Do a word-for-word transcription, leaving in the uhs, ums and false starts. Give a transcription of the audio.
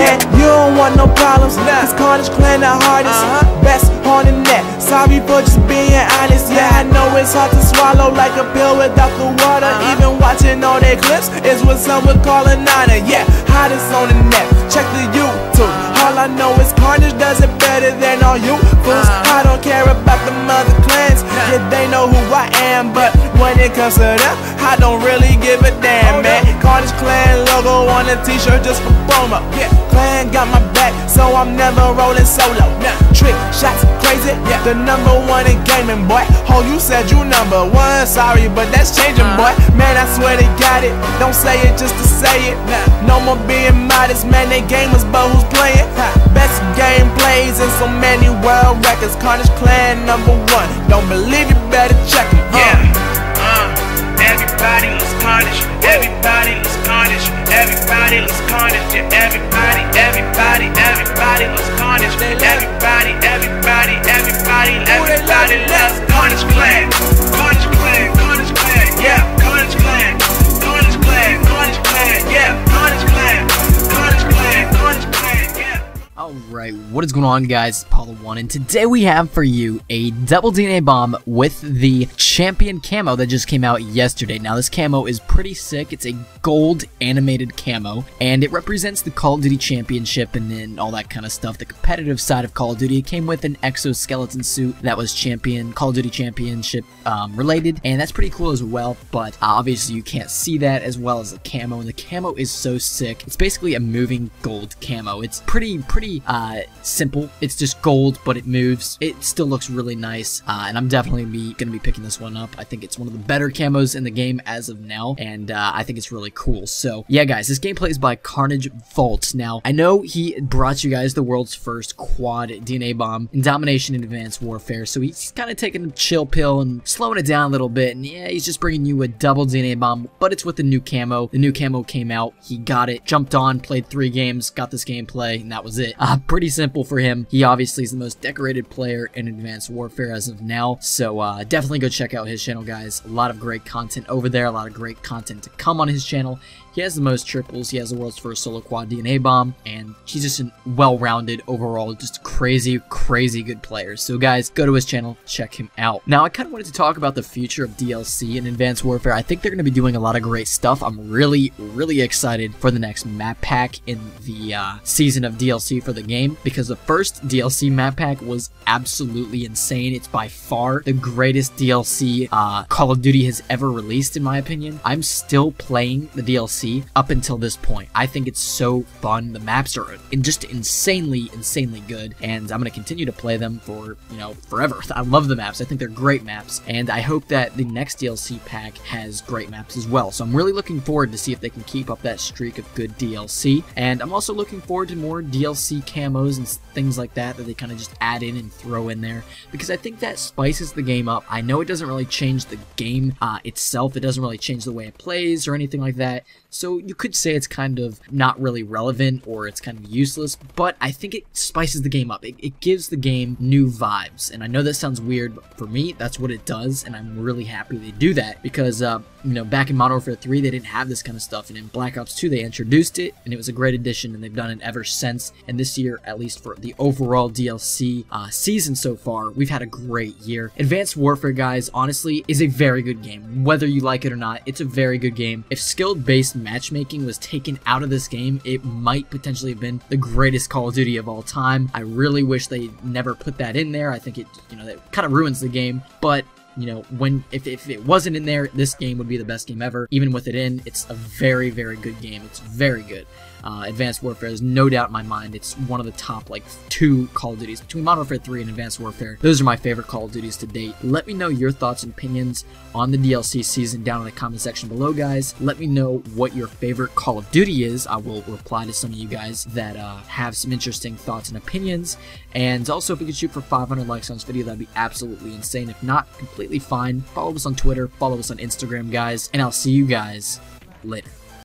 man, you don't want no problems. Cause Carnage Clan the hardest, best on the net. Sorry for just being honest. Yeah, I know it's hard to swallow like a pill without the water. Even watching all their clips is what some would call an honor. Yeah, hottest on the net, check the YouTube. All I know is Carnage does it better than all you fools. I don't care about the mother clans, yeah, they know who I am. But when it comes to them, I don't really give a damn, man. Carnage Clan logo on a t-shirt just for promo. Yeah, Clan got my back, so I'm never rolling solo. Trick shots crazy, yeah, the number one in gaming, boy. Oh, you said you number one, sorry, but that's changing, boy. Man, I swear they got it, don't say it just to say it. No more being modest, man, they gamers, but who's playing? Best gameplays and so many world records. Carnage Clan number one, don't believe you better check them. Yeah, uh, everybody looks Carnage, everybody looks Carnage, everybody looks Carnage, yeah, everybody, everybody, everybody looks Carnage, everybody, everybody, everybody, everybody loves Carnage Clan, Carnage Clan, Carnage Clan, yeah, Carnage Clan, Carnage Clan, Carnage Clan, yeah, Carnage Clan, Carnage Clan, Carnage Clan, yeah. Alright, what is going on, guys? It's Paulo one, and today we have for you a double D N A bomb with the Champion camo that just came out yesterday. Now, this camo is pretty sick. It's a gold animated camo, and it represents the Call of Duty Championship and then all that kind of stuff, the competitive side of Call of Duty. It came with an exoskeleton suit that was Champion, Call of Duty Championship um, related, and that's pretty cool as well, but uh, obviously you can't see that as well as the camo, and the camo is so sick. It's basically a moving gold camo. It's pretty, pretty uh, simple. It's just gold, but it moves. It still looks really nice, uh, and I'm definitely be, gonna be picking this one up. I think it's one of the better camos in the game as of now, and uh, I think it's really cool. So yeah, guys, this gameplay is by Carnage Vault. Now, I know he brought you guys the world's first quad D N A bomb in Domination and Advanced Warfare, so he's kind of taking a chill pill and slowing it down a little bit, and yeah, he's just bringing you a double D N A bomb, but it's with the new camo. The new camo came out, he got it, jumped on, played three games, got this gameplay, and that was it. Uh, pretty simple for him. He obviously is the most decorated player in Advanced Warfare as of now, so uh, definitely go check out his channel, guys. A lot of great content over there, a lot of great content to come on his channel. He has the most triples, he has the world's first solo quad D N A bomb, and he's just a well-rounded, overall, just crazy, crazy good player. So guys, go to his channel, check him out. Now, I kind of wanted to talk about the future of D L C in Advanced Warfare. I think they're going to be doing a lot of great stuff. I'm really, really excited for the next map pack in the uh, season of D L C for the game, because the first D L C map pack was absolutely insane. It's by far the greatest D L C uh, Call of Duty has ever released, in my opinion. I'm still playing the D L C up until this point. I think it's so fun. The maps are in just insanely, insanely good, and I'm going to continue to play them for, you know, forever. I love the maps. I think they're great maps, and I hope that the next D L C pack has great maps as well. So I'm really looking forward to see if they can keep up that streak of good D L C, and I'm also looking forward to more D L C camos and things like that that they kind of just add in and throw in there, because I think that spices the game up. I know it doesn't really change the game uh, itself. It doesn't really change the way it plays or anything like that. So you could say it's kind of not really relevant or it's kind of useless, but I think it spices the game up. It, it gives the game new vibes, and I know that sounds weird, but for me, that's what it does, and I'm really happy they do that, because, uh, you know, back in Modern Warfare three, they didn't have this kind of stuff, and in Black Ops two, they introduced it, and it was a great addition, and they've done it ever since, and this year, at least for the overall D L C uh, season so far, we've had a great year. Advanced Warfare, guys, honestly, is a very good game. Whether you like it or not, it's a very good game. If skill-based matchmaking was taken out of this game, it might potentially have been the greatest Call of Duty of all time. I really wish they never put that in there. I think it, you know, that kind of ruins the game, but you know, when if, if it wasn't in there, this game would be the best game ever. Even with it in, it's a very, very good game. It's very good. Uh, Advanced Warfare is no doubt in my mind. It's one of the top, like, two Call of Duties. Between Modern Warfare three and Advanced Warfare, those are my favorite Call of Duties to date. Let me know your thoughts and opinions on the D L C season down in the comment section below, guys. Let me know what your favorite Call of Duty is. I will reply to some of you guys that uh, have some interesting thoughts and opinions. And also, if we could shoot for five hundred likes on this video, that'd be absolutely insane. If not, completely fine. Follow us on Twitter, follow us on Instagram, guys, and I'll see you guys later.